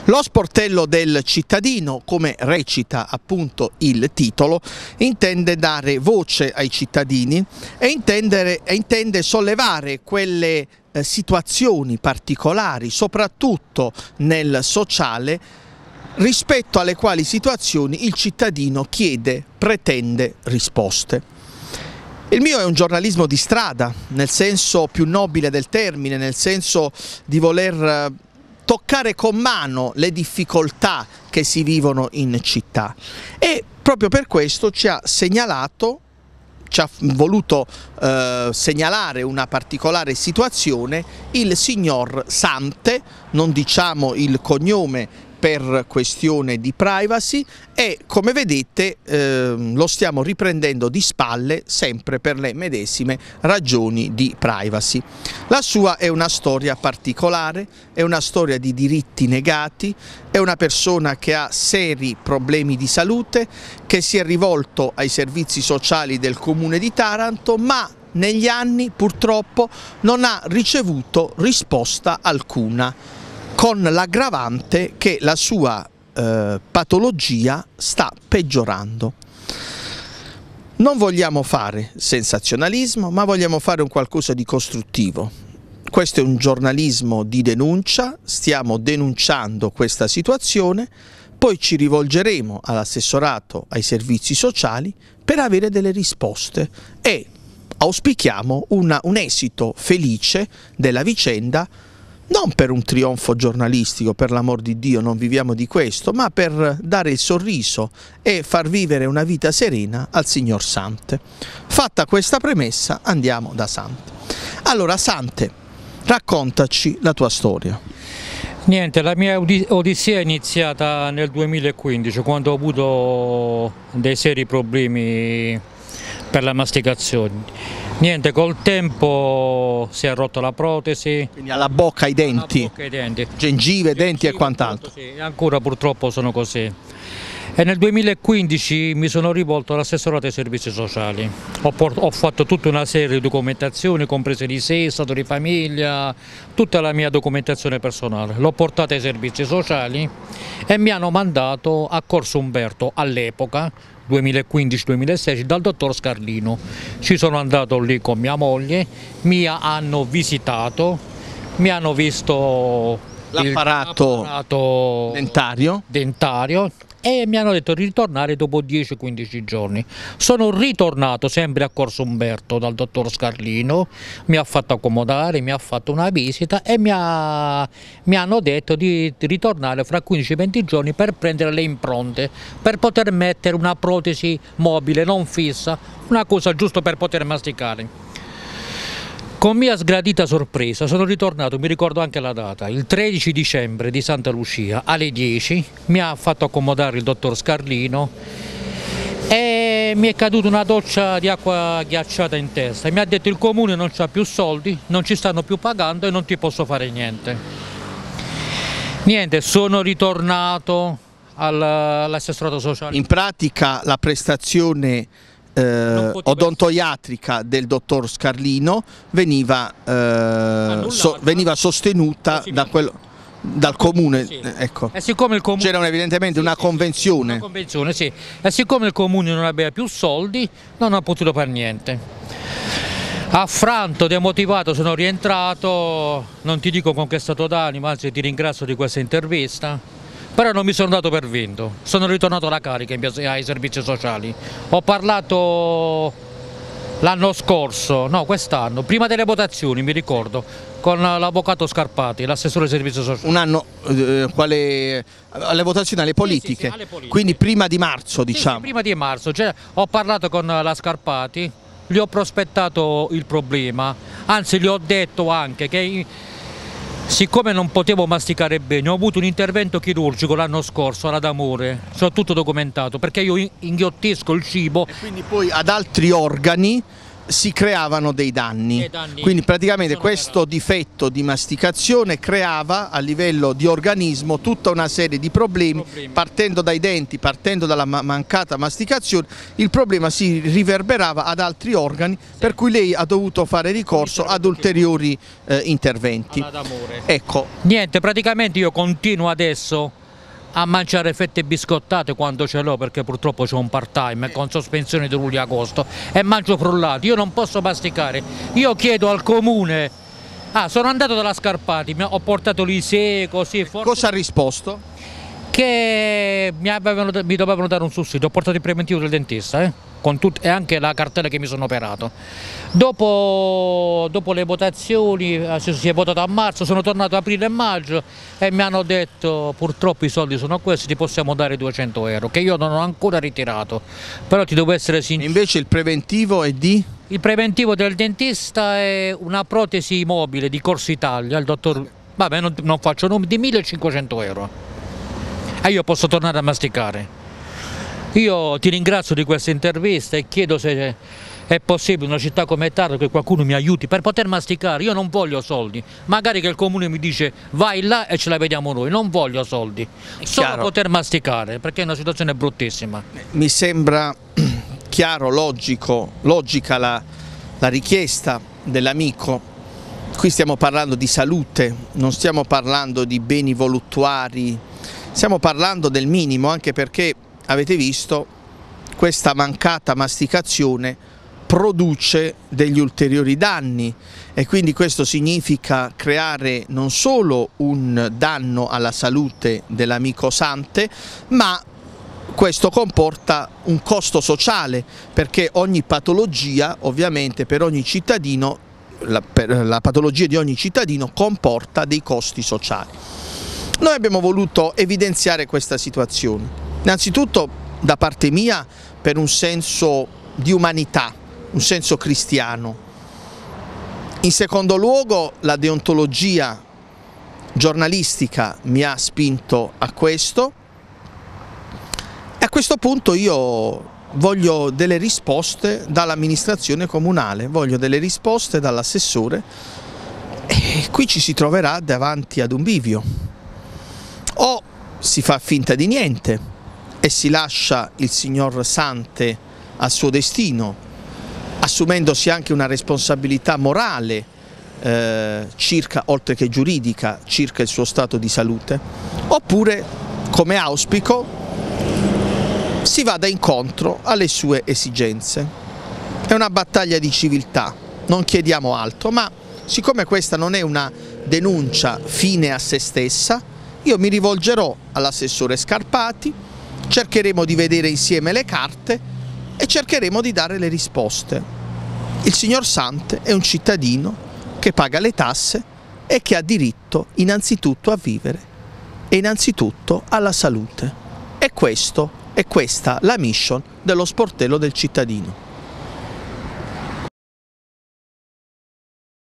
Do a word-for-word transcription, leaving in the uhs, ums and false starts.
Lo sportello del cittadino, come recita appunto il titolo, intende dare voce ai cittadini e intende, e intende sollevare quelle eh, situazioni particolari, soprattutto nel sociale, rispetto alle quali situazioni il cittadino chiede, pretende risposte. Il mio è un giornalismo di strada, nel senso più nobile del termine, nel senso di voler toccare con mano le difficoltà che si vivono in città, e proprio per questo ci ha segnalato, ci ha voluto eh, segnalare una particolare situazione il signor Sante, non diciamo il cognome per questione di privacy, e come vedete eh, lo stiamo riprendendo di spalle sempre per le medesime ragioni di privacy. La sua è una storia particolare, è una storia di diritti negati, è una persona che ha seri problemi di salute, che si è rivolto ai servizi sociali del comune di Taranto, ma negli anni purtroppo non ha ricevuto risposta alcuna, con l'aggravante che la sua eh, patologia sta peggiorando. Non vogliamo fare sensazionalismo, ma vogliamo fare un qualcosa di costruttivo. Questo è un giornalismo di denuncia, stiamo denunciando questa situazione, poi ci rivolgeremo all'assessorato ai servizi sociali per avere delle risposte e auspichiamo una, un esito felice della vicenda, non per un trionfo giornalistico, per l'amor di Dio, non viviamo di questo, ma per dare il sorriso e far vivere una vita serena al signor Sante. Fatta questa premessa, andiamo da Sante. Allora Sante, raccontaci la tua storia. Niente, la mia odissea è iniziata nel duemilaquindici, quando ho avuto dei seri problemi per la masticazione. Niente, col tempo si è rotta la protesi. Quindi alla bocca, ai denti, alla bocca, ai denti. gengive, denti e quant'altro. Sì, ancora purtroppo sono così. E nel duemilaquindici mi sono rivolto all'assessorato ai servizi sociali. Ho, ho fatto tutta una serie di documentazioni, comprese di sé, stato di famiglia, tutta la mia documentazione personale. L'ho portata ai servizi sociali e mi hanno mandato a Corso Umberto all'epoca, duemilaquindici duemilasedici, dal dottor Scarlino. Ci sono andato lì con mia moglie, mi hanno visitato, mi hanno visto l'apparato dentario. dentario e mi hanno detto di ritornare dopo dieci quindici giorni. Sono ritornato sempre a Corso Umberto dal dottor Scarlino, mi ha fatto accomodare, mi ha fatto una visita e mi, ha, mi hanno detto di, di ritornare fra quindici venti giorni per prendere le impronte, per poter mettere una protesi mobile, non fissa, una cosa giusto per poter masticare. Con mia sgradita sorpresa sono ritornato, mi ricordo anche la data, il tredici dicembre di Santa Lucia alle dieci, mi ha fatto accomodare il dottor Scarlino e mi è caduta una doccia di acqua ghiacciata in testa e mi ha detto: il comune non c'ha più soldi, non ci stanno più pagando e non ti posso fare niente. Niente, sono ritornato all'assessorato sociale. In pratica la prestazione Eh, odontoiatrica del dottor Scarlino veniva, eh, so, veniva sostenuta da quello, dal comune, sì. Ecco. Comune c'era evidentemente sì, una sì, convenzione. Una convenzione sì. E siccome il comune non aveva più soldi, non ha potuto fare niente. Affranto, demotivato, sono rientrato, non ti dico con che stato d'animo, anzi ti ringrazio di questa intervista. Però non mi sono dato per vinto, sono ritornato alla carica ai servizi sociali. Ho parlato l'anno scorso, no quest'anno, prima delle votazioni mi ricordo, con l'avvocato Scarpati, l'assessore ai servizi sociali. Un anno, eh, quale, alle votazioni, alle politiche. Sì, sì, sì, alle politiche. Quindi prima di marzo, diciamo. Sì, sì, prima di marzo, cioè, ho parlato con la Scarpati, gli ho prospettato il problema, anzi gli ho detto anche che siccome non potevo masticare bene, ho avuto un intervento chirurgico l'anno scorso alla D'Amore, so tutto documentato, perché io inghiottisco il cibo. E quindi poi ad altri organi si creavano dei danni, Dei danni quindi praticamente sono questo verati. difetto di masticazione creava a livello di organismo tutta una serie di problemi, Problemi. partendo dai denti, partendo dalla ma- mancata masticazione, il problema si riverberava ad altri organi, per cui lei ha dovuto fare ricorso ad ulteriori eh, interventi. All'amore. Ecco, Niente, praticamente io continuo adesso a mangiare fette biscottate quando ce l'ho, perché purtroppo c'ho un part time con sospensione di luglio e agosto, e mangio frullati, io non posso masticare. Io chiedo al comune, ah, sono andato dalla Scarpati, mi ho portato l'Isee così, forse, cosa ha risposto? che mi, avevano, mi dovevano dare un sussidio, ho portato il preventivo del dentista, eh, con tut- e anche la cartella che mi sono operato. Dopo, dopo le votazioni, eh, si si è votato a marzo, sono tornato a aprile e maggio e mi hanno detto purtroppo i soldi sono questi, ti possiamo dare duecento euro, che io non ho ancora ritirato, però ti devo essere sincero. Invece il preventivo è di? Il preventivo del dentista è una protesi mobile di Corso Italia, il dottor, vabbè non, non faccio nomi, di millecinquecento euro. E io posso tornare a masticare. Io ti ringrazio di questa intervista e chiedo se è possibile in una città come Taranto che qualcuno mi aiuti per poter masticare. Io non voglio soldi, magari che il comune mi dice vai là e ce la vediamo noi, non voglio soldi, solo chiaro. poter masticare, perché è una situazione bruttissima. Mi sembra chiaro, logico, logica la, la richiesta dell'amico. Qui stiamo parlando di salute, non stiamo parlando di beni voluttuari, stiamo parlando del minimo, anche perché avete visto questa mancata masticazione produce degli ulteriori danni e quindi questo significa creare non solo un danno alla salute dell'amico Sante, ma questo comporta un costo sociale, perché ogni patologia, ovviamente per ogni cittadino, la, per, la patologia di ogni cittadino comporta dei costi sociali. Noi abbiamo voluto evidenziare questa situazione, innanzitutto da parte mia per un senso di umanità, un senso cristiano. In secondo luogo la deontologia giornalistica mi ha spinto a questo e a questo punto io voglio delle risposte dall'amministrazione comunale, voglio delle risposte dall'assessore e qui ci si troverà davanti ad un bivio. O si fa finta di niente e si lascia il signor Sante al suo destino, assumendosi anche una responsabilità morale eh, circa, oltre che giuridica, circa il suo stato di salute, oppure, come auspico, si vada incontro alle sue esigenze. È una battaglia di civiltà, non chiediamo altro, ma siccome questa non è una denuncia fine a se stessa, io mi rivolgerò all'assessore Scarpati, cercheremo di vedere insieme le carte e cercheremo di dare le risposte. Il signor Sante è un cittadino che paga le tasse e che ha diritto innanzitutto a vivere e innanzitutto alla salute. E questo è questa la mission dello sportello del cittadino.